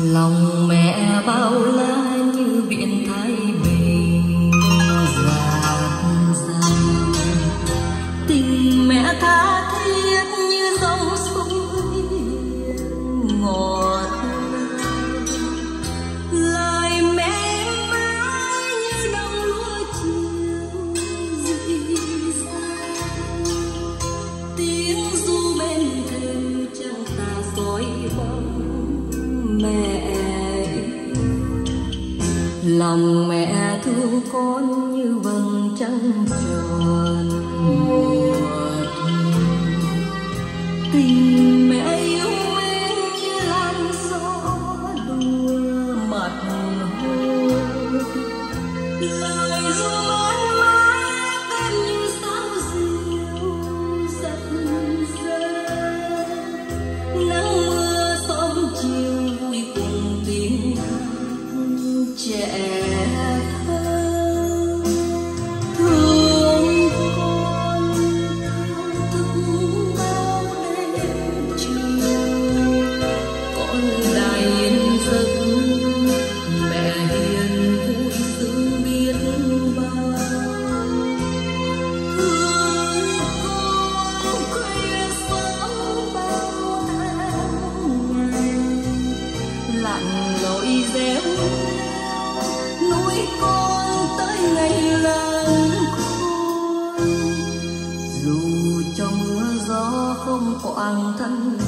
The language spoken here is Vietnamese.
Lòng mẹ bao la như biển Thái Bình dạt dào, tình mẹ tha thiết như dòng suối ngọt ngào. Lời mẹ mãi như đồng lúa chiều dịu dàng, tiếng ru bên thềm trăng tà soi bóng mẹ. Lòng mẹ thương con như vầng trăng tròn mùa thu, tình mẹ yêu mến như làn gió đùa mặt hồ. Lời ru mãi mãi em như sao diều giật giật, nắng mưa sớm chiều vui cùng tiếng trẻ thơ. Thương con thức bao đêm chiều, con đài yên giấc mẹ hiền vui sướng biết bao. Thương con khuya sớm bao tháng ngày, lặn lội réo nuôi con tới ngày lớn khôn. Dù cho mưa gió không quặn thân